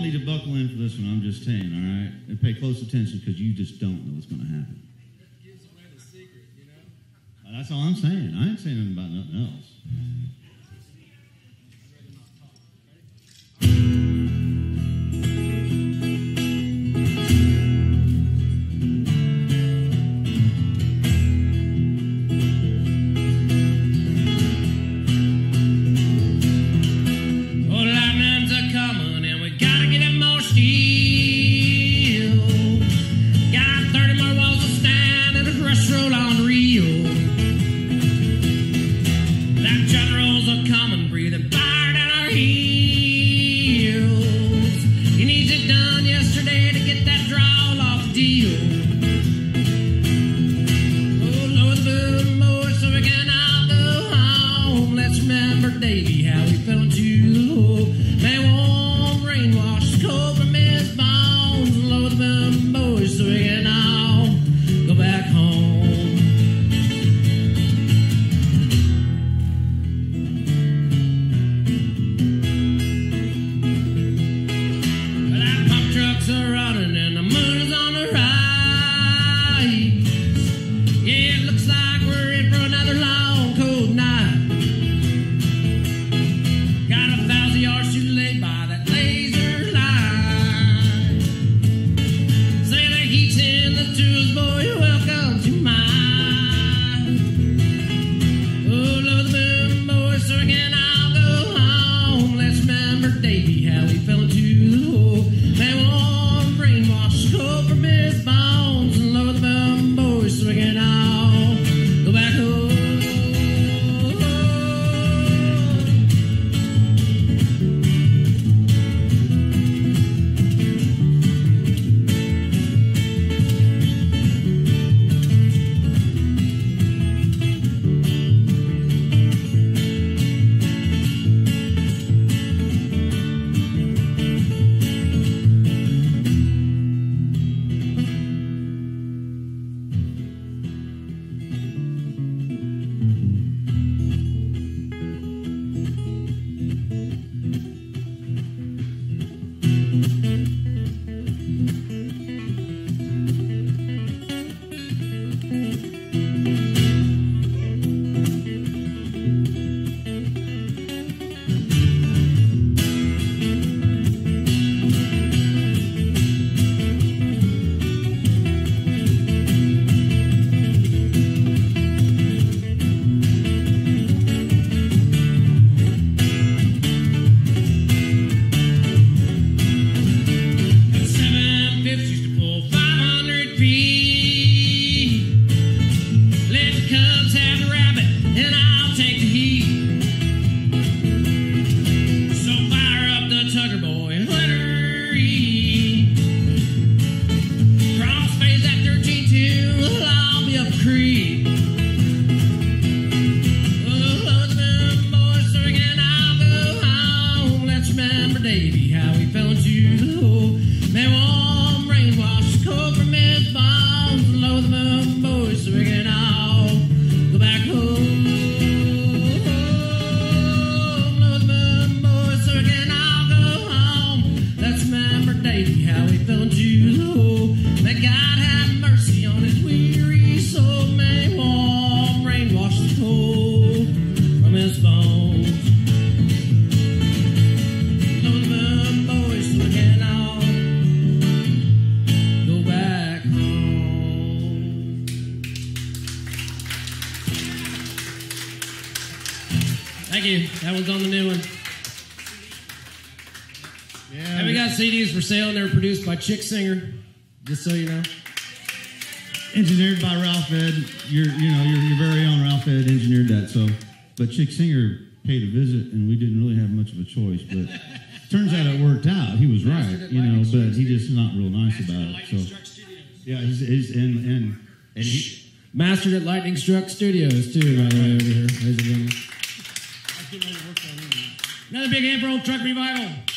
need to buckle in for this one. I'm just saying, all right? And pay close attention because you just don't know what's going to happen. That gives away the secret, you know? That's all I'm saying. I ain't saying nothing about nothing else. Davey, how he fell into the hole. Man, warm rain washed cold from his bones. Load them boys so we can all go back home. Well, our pump trucks are running and the moon is on the rise. Yeah, it looks like we're in for another long, cold night. By that laser light, say the heat's in the tubes, boy. Welcome to mine. Oh, love the moon, boy, so again I'll go home. Let's remember Davey, how he fell into the hole. Man, warm rain washed cold from his bones, and love the moon, boy, so again I'll go back home. Davey, how he fell into the hole. Man, warm rain washed cold from his bones. Low the moon, boys, so we can all go back home. Low the moon, boys, so we can all go home. Let's remember Davey, how he fell into the hole. May God have mercy on his weary soul. May warm rain wash the cold from his bones. Thank you. That one's on the new one. Yeah. And we got CDs for sale, and they're produced by Chick Singer, just so you know. Engineered by Ralph Ed. Your very own Ralph Ed engineered that. So, but Chick Singer paid a visit, and we didn't really have much of a choice. But turns out it worked out. He was right, but he just not real nice about it. So, yeah, he's and he mastered at Lightning Struck Studios too, by the way, over here. Ladies and gentlemen. Another big hand for Old Truck Revival.